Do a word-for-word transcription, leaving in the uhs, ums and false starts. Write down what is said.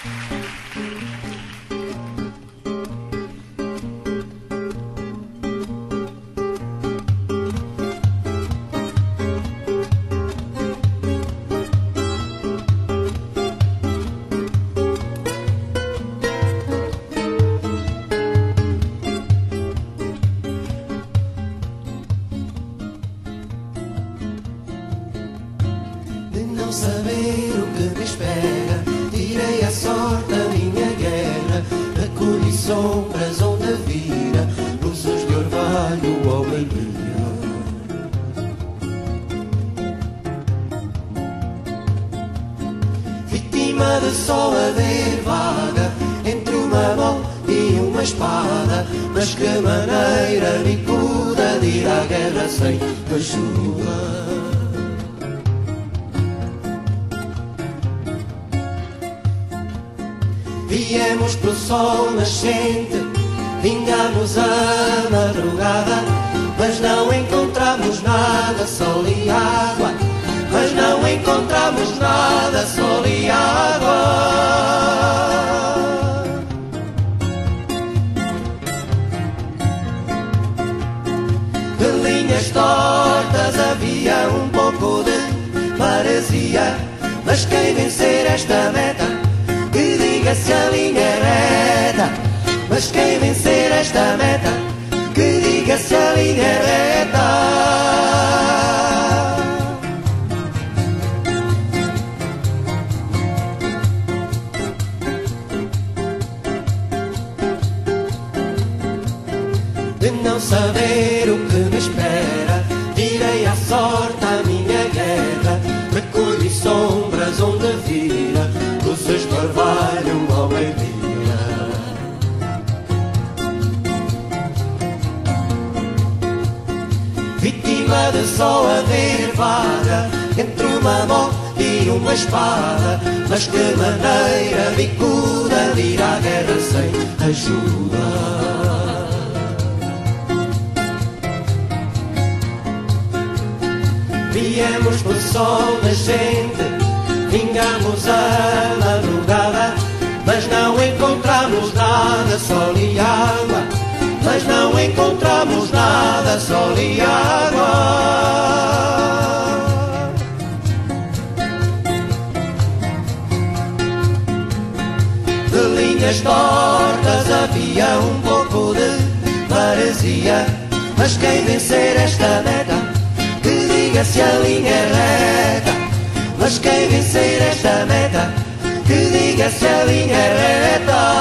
Não saber o que me espera, tirei a sorte a minha guerra, recolhi sombras onde vira, luzes de orvalho ao meio-dia. Vítima de sol a ver vaga, entre uma mão e uma espada, mas que maneira bicuda de ir à guerra sem ajuda. Viemos pro sol nascente, vingamos a madrugada, mas não encontramos nada, sol e água, mas não encontramos nada, sol e água. De linhas tortas havia um pouco de maresia, mas quem vencer esta meta, que diga se a linha é reta, mas quem vencer esta meta, que diga se a linha é reta. De não saber o que me espera, tirei à sorte a minha guerra, recolhi sombras onde vira, luzes de orvalho ao meio-dia. Vítima de sol a ver vaga, entre uma mão e uma espada, mas que maneira bicuda de ir à guerra sem ajuda. Viemos pro sol nascente, vingamos a madrugada, mas não encontramos nada, sol e água, mas não encontramos nada, sol e água. De linhas tortas havia um pouco de maresia, mas quem vencer esta meta, que diga se a linha é reta, mas quem vencer esta meta, que diga se a linha é reta.